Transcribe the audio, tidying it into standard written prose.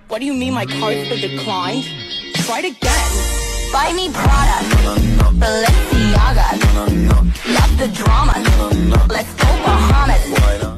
What do you mean my card's been declined? Try it again. Buy me Prada, Balenciaga. Love the drama. Let's go Bahamas.